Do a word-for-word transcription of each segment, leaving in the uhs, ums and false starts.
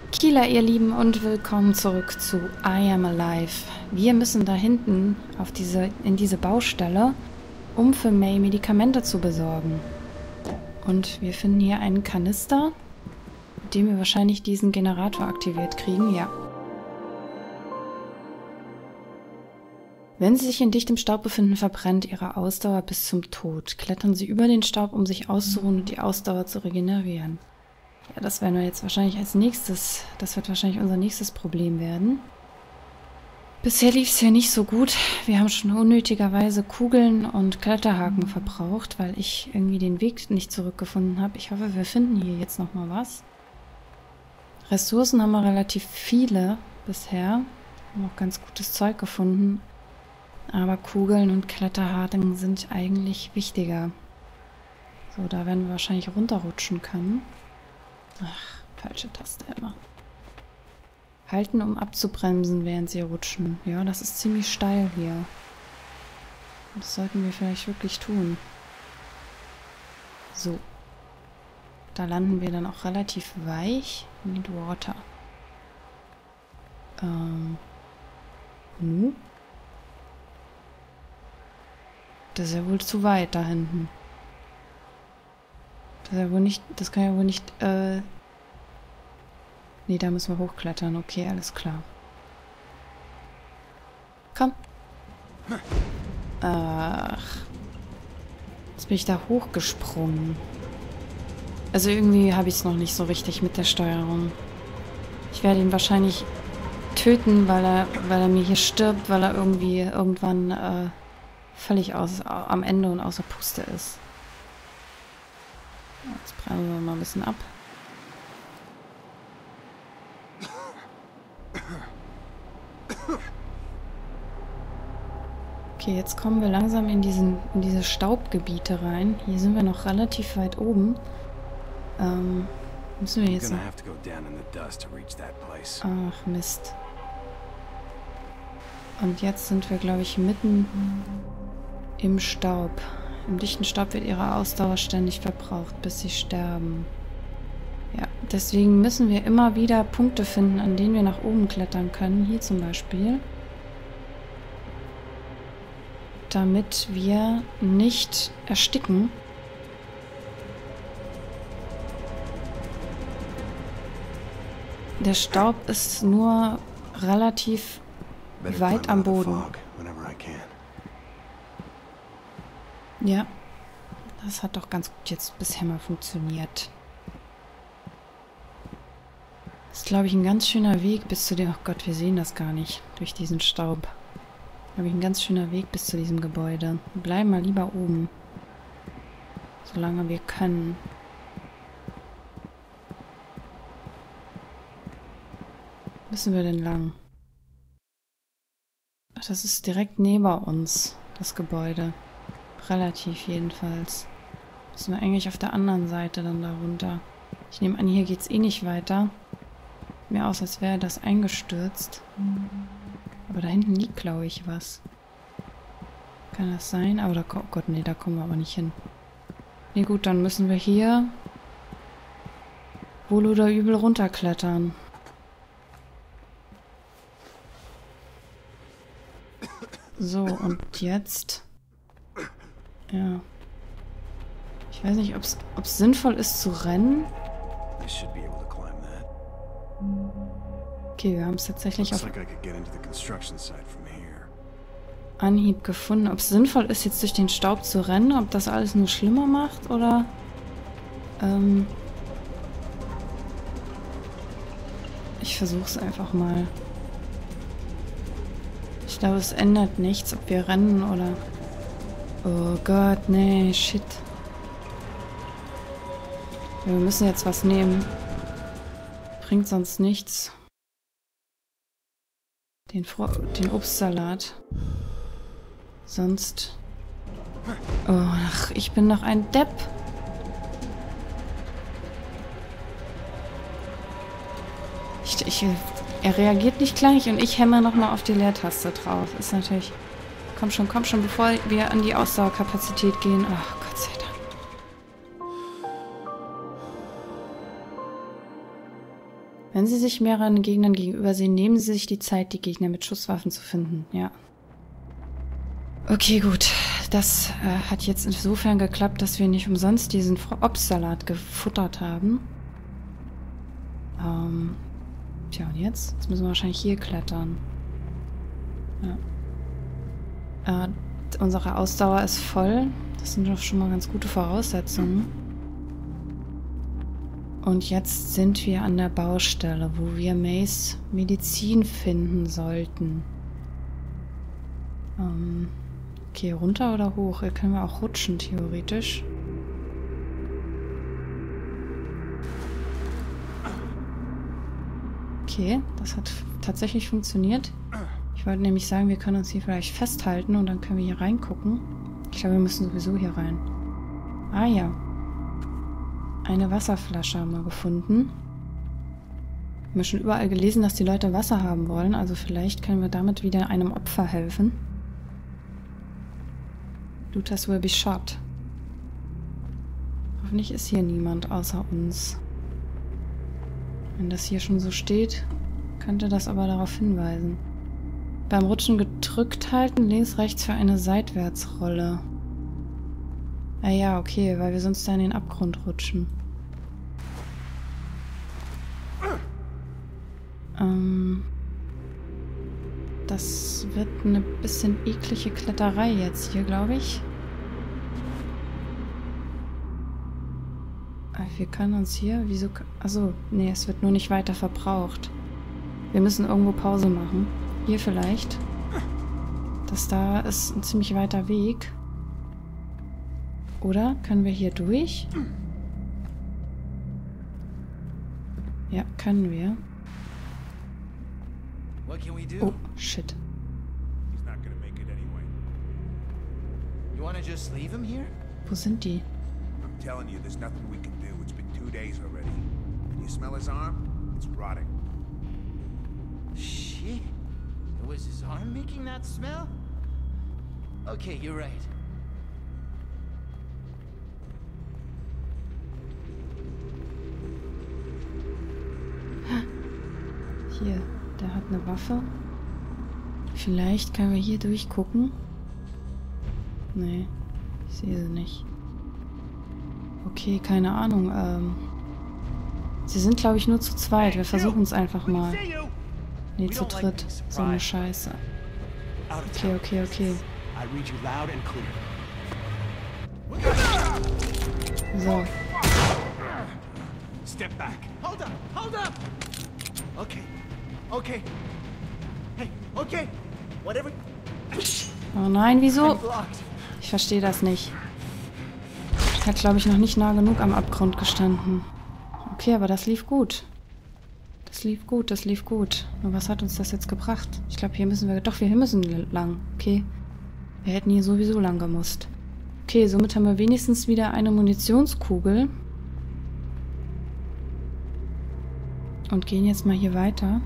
Kila, ihr Lieben, und willkommen zurück zu I Am Alive. Wir müssen da hinten auf diese, in diese Baustelle, um für May Medikamente zu besorgen. Und wir finden hier einen Kanister, mit dem wir wahrscheinlich diesen Generator aktiviert kriegen. Ja. Wenn Sie sich in dichtem Staub befinden, verbrennt Ihre Ausdauer bis zum Tod. Klettern Sie über den Staub, um sich auszuruhen und die Ausdauer zu regenerieren. Ja, das werden wir jetzt wahrscheinlich als nächstes, das wird wahrscheinlich unser nächstes Problem werden. Bisher lief es ja nicht so gut. Wir haben schon unnötigerweise Kugeln und Kletterhaken verbraucht, weil ich irgendwie den Weg nicht zurückgefunden habe. Ich hoffe, wir finden hier jetzt nochmal was. Ressourcen haben wir relativ viele bisher. Wir haben auch ganz gutes Zeug gefunden. Aber Kugeln und Kletterhaken sind eigentlich wichtiger. So, da werden wir wahrscheinlich runterrutschen können. Ach, falsche Taste immer. Halten, um abzubremsen, während sie rutschen. Ja, das ist ziemlich steil hier. Das sollten wir vielleicht wirklich tun. So. Da landen wir dann auch relativ weich. Need water. Ähm. Nu? Das ist ja wohl zu weit da hinten. Das ist ja wohl nicht, das kann ja wohl nicht, äh... Nee, da müssen wir hochklettern. Okay, alles klar. Komm. Ach. Jetzt bin ich da hochgesprungen. Also irgendwie habe ich es noch nicht so richtig mit der Steuerung. Ich werde ihn wahrscheinlich töten, weil er, weil er mir hier stirbt, weil er irgendwie irgendwann, äh, völlig aus, am Ende und außer Puste ist. Jetzt bremsen wir mal ein bisschen ab. Okay, jetzt kommen wir langsam in, diesen, in diese Staubgebiete rein. Hier sind wir noch relativ weit oben. Ähm, müssen wir jetzt noch... Ach, Mist. Und jetzt sind wir, glaube ich, mitten im Staub. Im dichten Staub wird ihre Ausdauer ständig verbraucht, bis sie sterben. Ja, deswegen müssen wir immer wieder Punkte finden, an denen wir nach oben klettern können. Hier zum Beispiel. Damit wir nicht ersticken. Der Staub ist nur relativ weit am Boden. Ja, das hat doch ganz gut jetzt bisher mal funktioniert. Das ist, glaube ich, ein ganz schöner Weg bis zu dem... Oh Gott, wir sehen das gar nicht durch diesen Staub. Glaube ich, ein ganz schöner Weg bis zu diesem Gebäude. Wir bleiben mal lieber oben. Solange wir können. Wo müssen wir denn lang? Ach, das ist direkt neben uns, das Gebäude. Relativ jedenfalls. Müssen wir eigentlich auf der anderen Seite dann da runter. Ich nehme an, hier geht es eh nicht weiter. Mir aus, als wäre das eingestürzt. Aber da hinten liegt, glaube ich, was. Kann das sein? Aber da kommt... Oh Gott, nee, da kommen wir aber nicht hin. Nee, gut, dann müssen wir hier wohl oder übel runterklettern. So, und jetzt... Ja. Ich weiß nicht, ob es sinnvoll ist zu rennen. Okay, wir haben es tatsächlich auf Anhieb gefunden. Ob es sinnvoll ist, jetzt durch den Staub zu rennen, ob das alles nur schlimmer macht, oder... Ähm... Ich versuche es einfach mal. Ich glaube, es ändert nichts, ob wir rennen oder... Oh Gott, nee, shit. Wir müssen jetzt was nehmen. Bringt sonst nichts. Den, Fro den Obstsalat. Sonst... Oh, ach, ich bin noch ein Depp. Ich, ich, er reagiert nicht gleich und ich hämmer nochmal auf die Leertaste drauf. Ist natürlich... Komm schon, komm schon, bevor wir an die Ausdauerkapazität gehen. Ach, Gott sei Dank. Wenn Sie sich mehreren Gegnern gegenüber sehen, nehmen Sie sich die Zeit, die Gegner mit Schusswaffen zu finden. Ja. Okay, gut. Das äh, hat jetzt insofern geklappt, dass wir nicht umsonst diesen Obstsalat gefuttert haben. Ähm. Tja, und jetzt? Jetzt müssen wir wahrscheinlich hier klettern. Ja. Äh, unsere Ausdauer ist voll. Das sind doch schon mal ganz gute Voraussetzungen. Und jetzt sind wir an der Baustelle, wo wir Mays Medizin finden sollten. Ähm, okay, runter oder hoch? Hier können wir auch rutschen, theoretisch. Okay, das hat tatsächlich funktioniert. Ich wollte nämlich sagen, wir können uns hier vielleicht festhalten und dann können wir hier reingucken. Ich glaube, wir müssen sowieso hier rein. Ah ja. Eine Wasserflasche haben wir gefunden. Wir haben schon überall gelesen, dass die Leute Wasser haben wollen. Also vielleicht können wir damit wieder einem Opfer helfen. Looters will be shot. Hoffentlich ist hier niemand außer uns. Wenn das hier schon so steht, könnte das aber darauf hinweisen. Beim Rutschen gedrückt halten, links, rechts für eine Seitwärtsrolle. Ah ja, okay, weil wir sonst da in den Abgrund rutschen. Ähm, das wird eine bisschen eklige Kletterei jetzt hier, glaube ich. Wir können uns hier... Wieso... Achso, nee, es wird nur nicht weiter verbraucht. Wir müssen irgendwo Pause machen. Hier vielleicht. Das da ist ein ziemlich weiter Weg. Oder? Können wir hier durch? Ja, können wir. Oh, shit. Wo sind die? I'm telling you, there's nothing we can do. It's been two days already. Can you smell his arm? It's rotting. Shit. Was his arm making that smell? Okay, you're right. Hier, der hat eine Waffe. Vielleicht können wir hier durchgucken. Nee, ich sehe sie nicht. Okay, keine Ahnung. Ähm, sie sind, glaube ich, nur zu zweit. Wir versuchen es einfach mal. Nee, zu dritt. So eine Scheiße. Okay, okay, okay. So. Step back. Hold up, hold up. Okay, okay. Hey, okay. Whatever. Oh nein, wieso? Ich verstehe das nicht. Hat, glaube ich, noch nicht nah genug am Abgrund gestanden. Okay, aber das lief gut. Das lief gut, das lief gut. Nur was hat uns das jetzt gebracht? Ich glaube, hier müssen wir... Doch, wir müssen lang. Okay. Wir hätten hier sowieso lang gemusst. Okay, somit haben wir wenigstens wieder eine Munitionskugel. Und gehen jetzt mal hier weiter.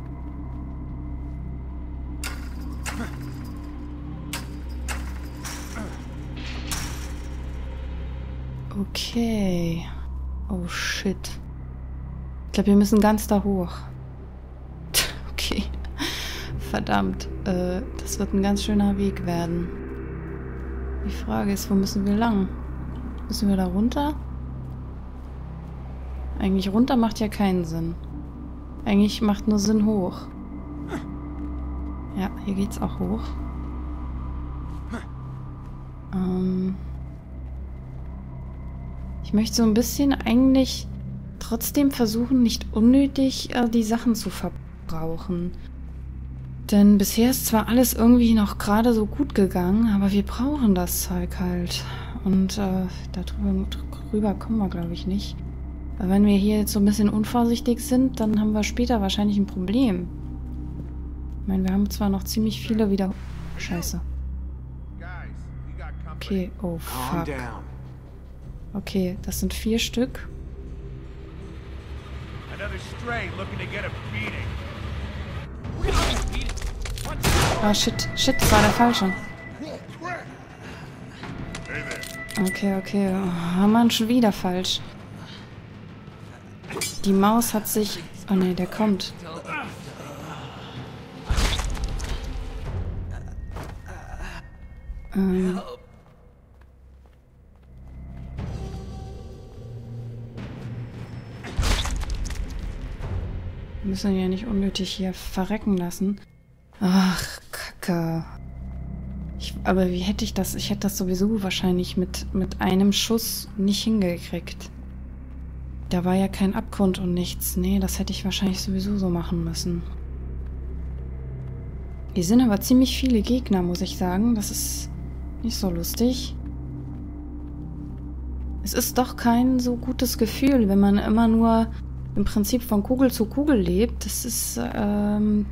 Okay. Oh shit. Ich glaube, wir müssen ganz da hoch. Okay. Verdammt. Äh, das wird ein ganz schöner Weg werden. Die Frage ist, wo müssen wir lang? Müssen wir da runter? Eigentlich runter macht ja keinen Sinn. Eigentlich macht nur Sinn hoch. Ja, hier geht's auch hoch. Ähm... Ich möchte so ein bisschen eigentlich trotzdem versuchen, nicht unnötig äh, die Sachen zu verbrauchen. Denn bisher ist zwar alles irgendwie noch gerade so gut gegangen, aber wir brauchen das Zeug halt. Und äh, darüber, darüber kommen wir, glaube ich, nicht. Weil wenn wir hier jetzt so ein bisschen unvorsichtig sind, dann haben wir später wahrscheinlich ein Problem. Ich meine, wir haben zwar noch ziemlich viele wieder... Scheiße. Okay, oh fuck. Okay, das sind vier Stück. Ah, shit. Shit, das war der falsche. Okay, okay. Oh, Mann, schon wieder falsch. Die Maus hat sich Oh ne, der kommt. Ähm. Wir müssen ihn ja nicht unnötig hier verrecken lassen. Ach, Kacke. Ich, aber wie hätte ich das? Ich hätte das sowieso wahrscheinlich mit, mit einem Schuss nicht hingekriegt. Da war ja kein Abgrund und nichts. Nee, das hätte ich wahrscheinlich sowieso so machen müssen. Hier sind aber ziemlich viele Gegner, muss ich sagen. Das ist nicht so lustig. Es ist doch kein so gutes Gefühl, wenn man immer nur im Prinzip von Kugel zu Kugel lebt. Das ist ähm,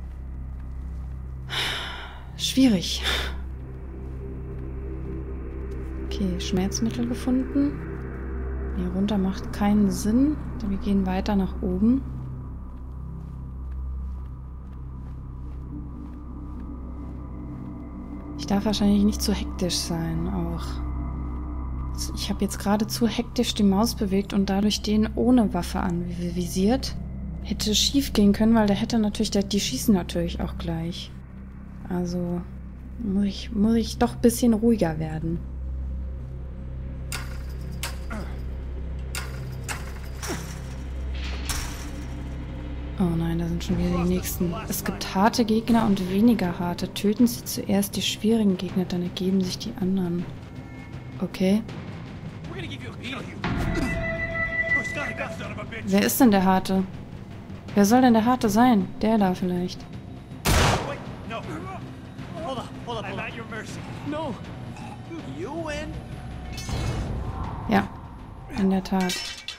schwierig. Okay, Schmerzmittel gefunden. Hier runter macht keinen Sinn. Wir gehen weiter nach oben. Ich darf wahrscheinlich nicht zu hektisch sein, auch. Ich habe jetzt gerade zu hektisch die Maus bewegt und dadurch den ohne Waffe anvisiert. Hätte schief gehen können, weil der hätte natürlich, der, die schießen natürlich auch gleich. Also muss ich, muss ich doch ein bisschen ruhiger werden. Oh nein, da sind schon wieder die nächsten. Es gibt harte Gegner und weniger harte. Töten Sie zuerst die schwierigen Gegner, dann ergeben sich die anderen. Okay. Wer ist denn der Harte? Wer soll denn der Harte sein? Der da vielleicht. Ja, in der Tat.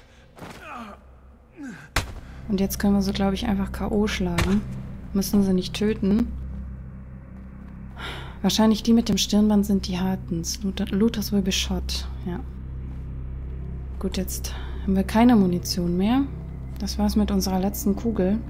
Und jetzt können wir sie, glaube ich, einfach K O schlagen. Müssen sie nicht töten. Wahrscheinlich die mit dem Stirnband sind die Hartens. Luthers will be shot. Ja. Gut, jetzt haben wir keine Munition mehr. Das war's mit unserer letzten Kugel.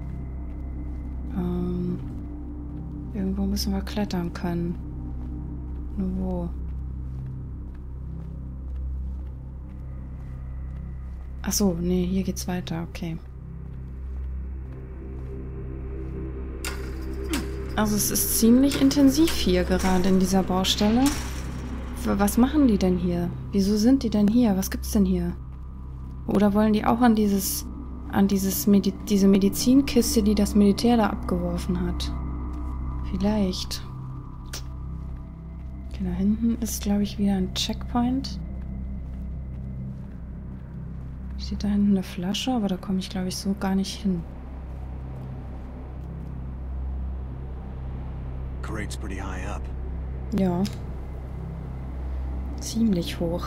Ähm, irgendwo müssen wir klettern können. Nur wo? Ach so, nee, hier geht's weiter. Okay. Also es ist ziemlich intensiv hier gerade in dieser Baustelle. Was machen die denn hier? Wieso sind die denn hier? Was gibt's denn hier? Oder wollen die auch an dieses, an dieses Medi diese Medizinkiste, die das Militär da abgeworfen hat? Vielleicht. Okay, da hinten ist, glaube ich, wieder ein Checkpoint. Steht da hinten eine Flasche, aber da komme ich, glaube ich, so gar nicht hin. Crate's pretty high up. Ja. Ziemlich hoch.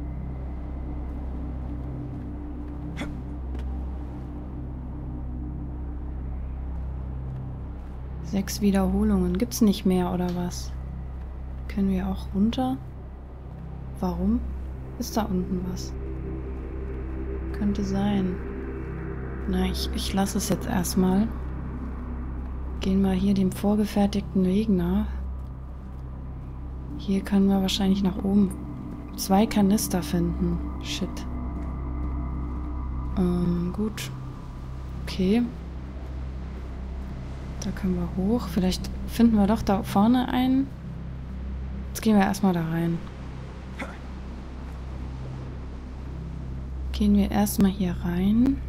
Sechs Wiederholungen. Gibt's nicht mehr, oder was? Können wir auch runter? Warum? Ist da unten was? Könnte sein. Na, ich, ich lasse es jetzt erstmal. Gehen wir hier dem vorgefertigten Weg nach. Hier können wir wahrscheinlich nach oben zwei Kanister finden. Shit. Ähm, gut. Okay. Da können wir hoch. Vielleicht finden wir doch da vorne einen. Jetzt gehen wir erstmal da rein. Gehen wir erstmal hier rein.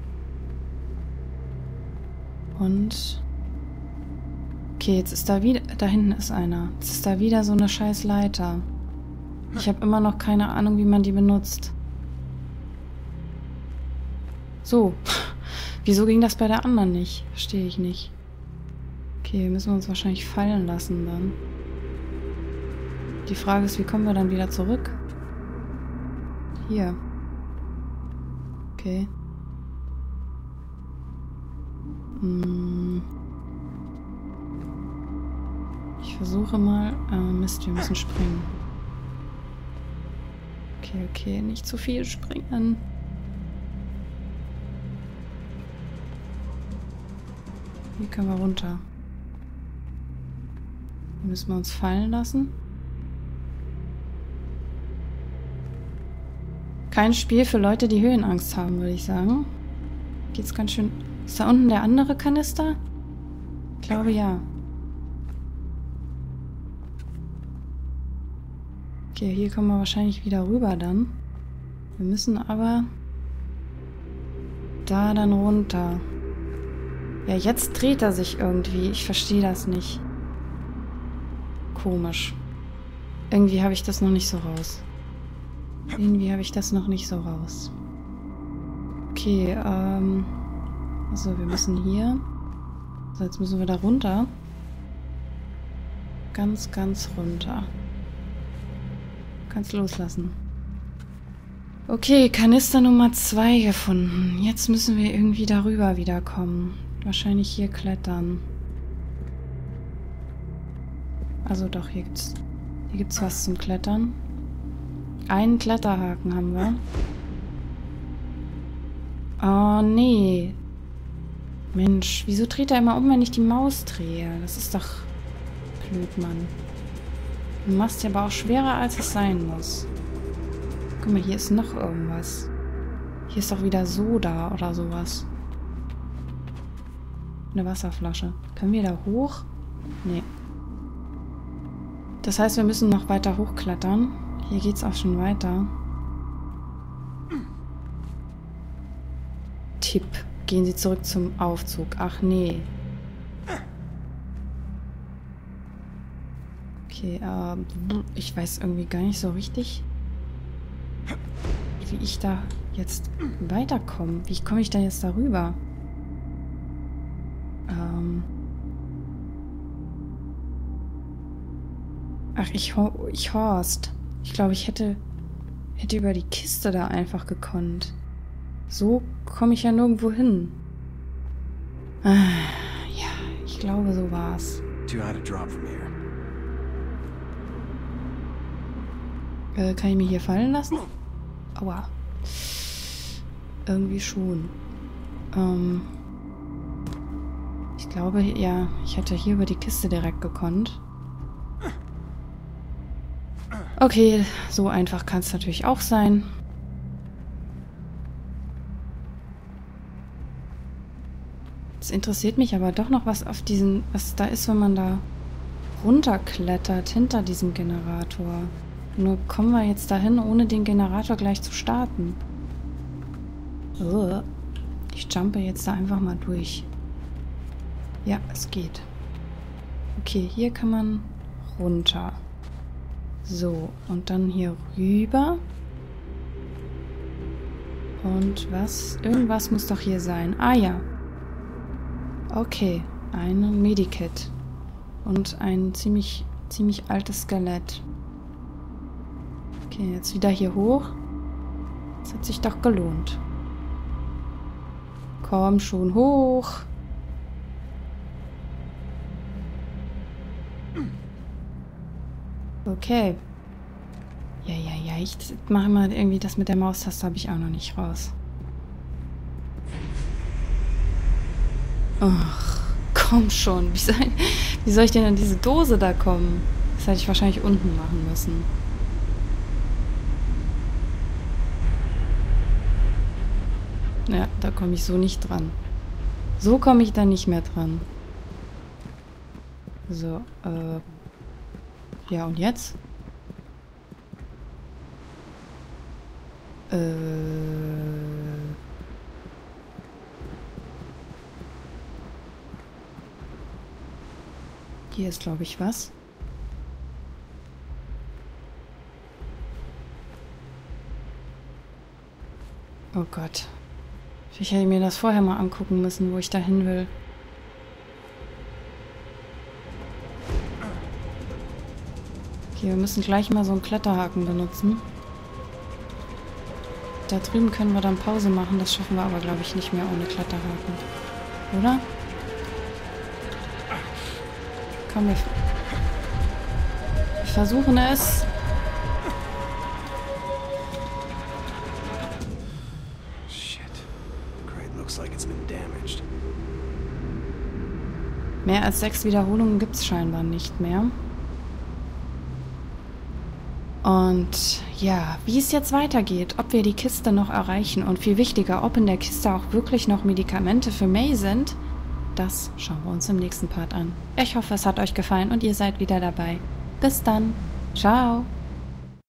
Und... Okay, jetzt ist da wieder... Da hinten ist einer. Jetzt ist da wieder so eine scheiß Leiter. Ich habe immer noch keine Ahnung, wie man die benutzt. So. Wieso ging das bei der anderen nicht? Verstehe ich nicht. Okay, müssen wir uns wahrscheinlich fallen lassen dann. Die Frage ist, wie kommen wir dann wieder zurück? Hier. Okay. Hm. Ich versuche mal... Äh, Mist, wir müssen springen. Okay, okay, nicht zu viel springen. Hier können wir runter. Hier müssen wir uns fallen lassen. Kein Spiel für Leute, die Höhenangst haben, würde ich sagen. Geht's ganz schön... Ist da unten der andere Kanister? Ich glaube, ja. Okay, hier kommen wir wahrscheinlich wieder rüber dann. Wir müssen aber... Da dann runter. Ja, jetzt dreht er sich irgendwie. Ich verstehe das nicht. Komisch. Irgendwie habe ich das noch nicht so raus. Irgendwie habe ich das noch nicht so raus. Okay, ähm... also wir müssen hier... So, jetzt müssen wir da runter. Ganz, ganz runter. Kannst loslassen. Okay, Kanister Nummer zwei gefunden. Jetzt müssen wir irgendwie darüber wiederkommen. Wahrscheinlich hier klettern. Also doch, hier gibt's, hier gibt's was zum Klettern. Einen Kletterhaken haben wir. Oh, nee. Mensch, wieso dreht er immer um, wenn ich die Maus drehe? Das ist doch blöd, Mann. Du machst ja aber auch schwerer, als es sein muss. Guck mal, hier ist noch irgendwas. Hier ist doch wieder Soda oder sowas. Eine Wasserflasche. Können wir da hoch? Nee. Das heißt, wir müssen noch weiter hochklettern. Hier geht's auch schon weiter. Tipp. Gehen Sie zurück zum Aufzug. Ach nee. Okay, ähm, ich weiß irgendwie gar nicht so richtig, wie ich da jetzt weiterkomme. Wie komme ich da jetzt darüber? Ähm. Ach, ich, ich Horst. Ich glaube, ich hätte, hätte über die Kiste da einfach gekonnt. So komme ich ja nirgendwo hin. Ah, ja, ich glaube, so war's. Too high to drop from here. Äh, kann ich mich hier fallen lassen? Aua. Irgendwie schon. Ähm, ich glaube, ja, ich hätte hier über die Kiste direkt gekonnt. Okay, so einfach kann es natürlich auch sein. Es interessiert mich aber doch noch, was auf diesen, was da ist, wenn man da runterklettert hinter diesem Generator. Nur kommen wir jetzt dahin, ohne den Generator gleich zu starten. Ugh. Ich jumpe jetzt da einfach mal durch. Ja, es geht. Okay, hier kann man runter. So, und dann hier rüber. Und was? Irgendwas muss doch hier sein. Ah ja. Okay, ein Medikit. Und ein ziemlich, ziemlich altes Skelett. Okay, jetzt wieder hier hoch. Das hat sich doch gelohnt. Komm schon hoch. Okay. Ja, ja, ja. Ich mache mal irgendwie das mit der Maustaste, habe ich auch noch nicht raus. Ach, komm schon. Wie soll, wie soll ich denn an diese Dose da kommen? Das hätte ich wahrscheinlich unten machen müssen. Ja, da komme ich so nicht dran. So komme ich da nicht mehr dran. So, äh... ja, und jetzt? Äh... Hier ist, glaube ich, was. Oh Gott. Ich hätte mir das vorher mal angucken müssen, wo ich da hin will. Okay, wir müssen gleich mal so einen Kletterhaken benutzen. Da drüben können wir dann Pause machen. Das schaffen wir aber, glaube ich, nicht mehr ohne Kletterhaken. Oder? Komm, wir, wir versuchen es. Mehr als sechs Wiederholungen gibt es scheinbar nicht mehr. Und ja, wie es jetzt weitergeht, ob wir die Kiste noch erreichen und viel wichtiger, ob in der Kiste auch wirklich noch Medikamente für May sind, das schauen wir uns im nächsten Part an. Ich hoffe, es hat euch gefallen und ihr seid wieder dabei. Bis dann. Ciao.